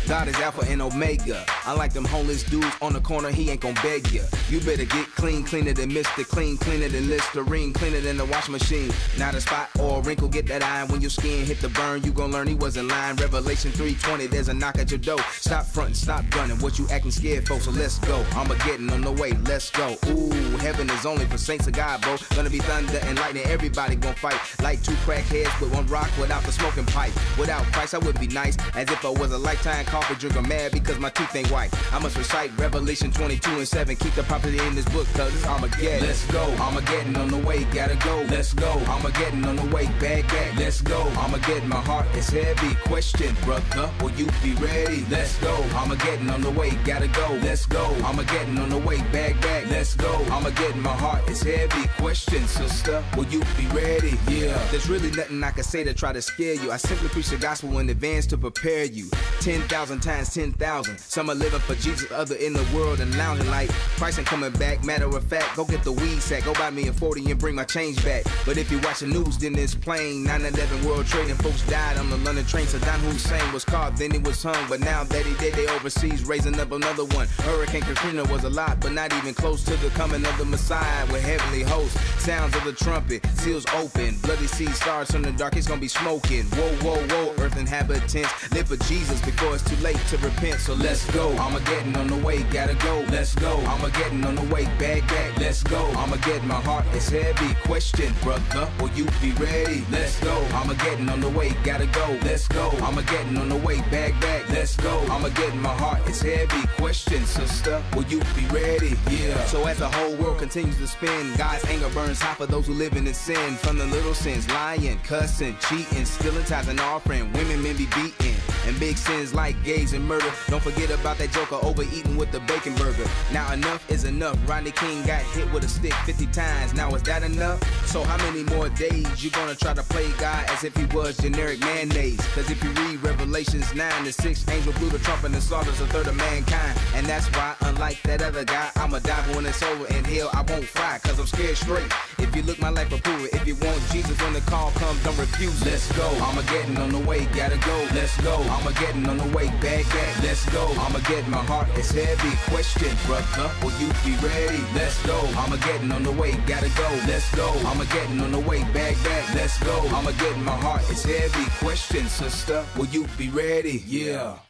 God is Alpha and Omega. Unlike them homeless dudes on the corner, he ain't gon' beg ya. You better get clean, cleaner than Mr. Clean, cleaner than Listerine, cleaner than the washing machine. Not a spot or a wrinkle, get that iron. When your skin hit the burn, you gon' learn he wasn't lying. Revelation 3:20, there's a knock at your door. Stop frontin', stop gunning, what you acting scared for, so let's go. Armageddon on the way, let's go. Ooh, heaven is only for saints of God, bro. Gonna be thunder and lightning, everybody gon' fight. Like two crackheads with one rock without the smoking pipe. Without Christ, I wouldn't be nice, as if I was a lifetime coffee drinker, mad because my teeth ain't white. I must recite Revelation 22:7, keep the property in this book, cause it's Armageddon. Let's go, Armageddon on the way, gotta go. Let's go, Armageddon on the way, back, let's go. Armageddon, my heart is heavy. Question, brother, will you be ready? Let's go, Armageddon on the way, gotta go. Let's go, Armageddon on the way, back, let's go. Armageddon, my heart is heavy. Question, sister, will you be ready? Yeah, there's really nothing I can say to try to scare you. I simply preach the gospel in advance to prepare you. 10,000 times 10,000. Some are living for Jesus, other in the world and lounging like Christ ain't coming back. Matter of fact, go get the weed sack, go buy me a 40 and bring my change back. But if you watch the news, then it's plain. 9/11 World Trade and folks died on the London train. Saddam Hussein was caught, then he was hung. But now that he dead, they overseas raising up another one. Hurricane Katrina was a lot, but not even close to the coming of the Messiah with heavenly hosts. Sounds of the trumpet, seals open, bloody sea stars from the dark, it's gonna be smoking. Whoa, whoa, whoa, earth inhabitants, live for Jesus before it's too late to repent. So let's go, Armageddon on the way, gotta go. Let's go, Armageddon on the way, back, let's go. Armageddon, my heart is heavy. Question, brother, will you be ready? Let's go, Armageddon on the way, gotta go. Let's go, Armageddon on the way, back, let's go. Armageddon, my heart is heavy. Question, sister, will you be ready? Yeah. So as the whole world continues to spin, God's anger burns hot for those who living in sin. From the little sins, lying, cussing, cheating, stealing tithes and offering, women, men be beaten, and big sins like gays and murder. Don't forget about that joker overeating with the bacon burger. Now enough is enough. Rodney King got hit with a stick 50 times. Now is that enough? So how many more days you gonna try to play God as if he was generic mayonnaise? Cause if you read Revelations 9-6, angel blew the trumpet and slaughters a third of mankind. And that's why, unlike that other guy, I'ma die when it's over. In hell I won't fry, cause I'm scared straight. If you look my life, approve it. If you want Jesus when the call comes, don't refuse it. Let's go, Armageddon on the way, gotta go. Let's go, Armageddon on the way, back, let's go. Armageddon, my heart is heavy. Question, brother, will you be ready? Let's go, Armageddon on the way, gotta go. Let's go, Armageddon on the way, back, let's go. Armageddon, my heart is heavy. Question, sister, will you be ready? Yeah.